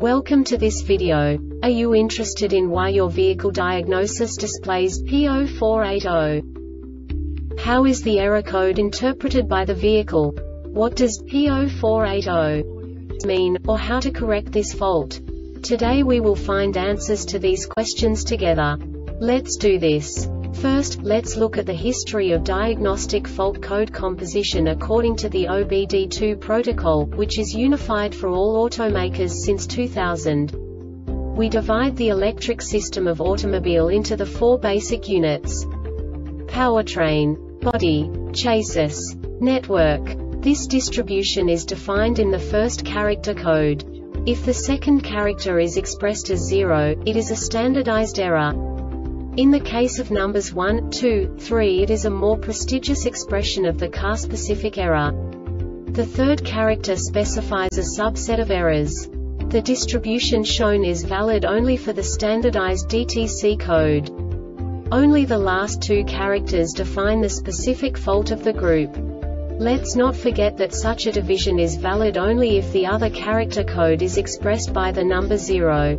Welcome to this video. Are you interested in why your vehicle diagnosis displays P0480? How is the error code interpreted by the vehicle? What does P0480 mean, or how to correct this fault? Today we will find answers to these questions together. Let's do this. First, let's look at the history of diagnostic fault code composition according to the OBD2 protocol, which is unified for all automakers since 2000. We divide the electric system of automobile into the four basic units: powertrain, body, chassis, network. This distribution is defined in the first character code. If the second character is expressed as 0, it is a standardized error. In the case of numbers 1, 2, 3, it is a more prestigious expression of the car-specific error. The third character specifies a subset of errors. The distribution shown is valid only for the standardized DTC code. Only the last two characters define the specific fault of the group. Let's not forget that such a division is valid only if the other character code is expressed by the number 0.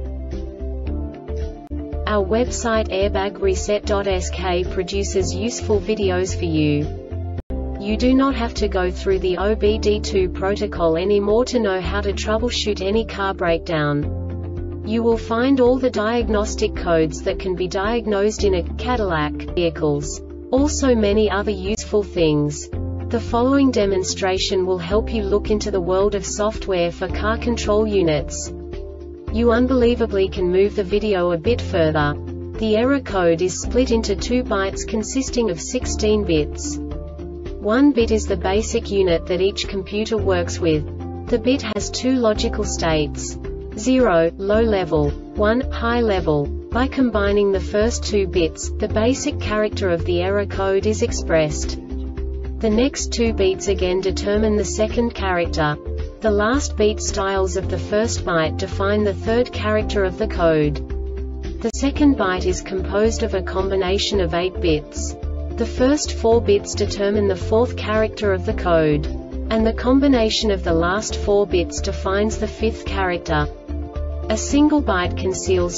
Our website airbagreset.sk produces useful videos for you. You do not have to go through the OBD2 protocol anymore to know how to troubleshoot any car breakdown. You will find all the diagnostic codes that can be diagnosed in a Cadillac vehicles. Also many other useful things. The following demonstration will help you look into the world of software for car control units. You unbelievably can move the video a bit further. The error code is split into 2 bytes consisting of 16 bits. 1 bit is the basic unit that each computer works with. The bit has 2 logical states: 0, low level, 1, high level. By combining the first 2 bits, the basic character of the error code is expressed. The next 2 beats again determine the second character. The last beat styles of the first byte define the third character of the code. The second byte is composed of a combination of 8 bits. The first 4 bits determine the fourth character of the code. And the combination of the last 4 bits defines the fifth character. A single byte conceals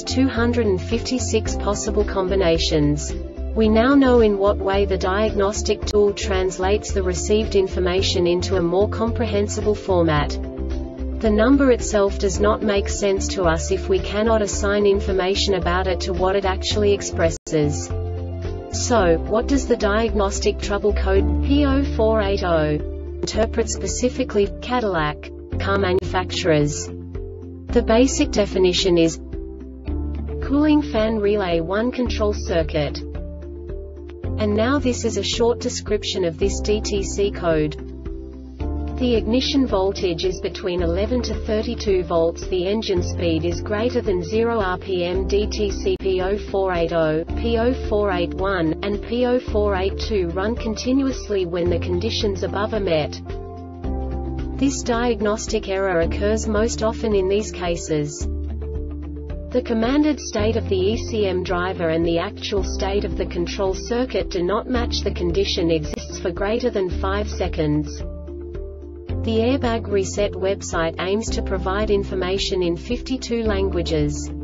256 possible combinations. We now know in what way the diagnostic tool translates the received information into a more comprehensible format. The number itself does not make sense to us if we cannot assign information about it to what it actually expresses. So, what does the diagnostic trouble code P0480 interpret specifically for Cadillac car manufacturers? The basic definition is cooling fan relay 1 control circuit. And now this is a short description of this DTC code. The ignition voltage is between 11 to 32 volts. The engine speed is greater than 0 rpm. DTC P0480, P0481, and P0482 run continuously when the conditions above are met. This diagnostic error occurs most often in these cases: the commanded state of the ECM driver and the actual state of the control circuit do not match. The condition exists for greater than 5 seconds. The Airbag Reset website aims to provide information in 52 languages.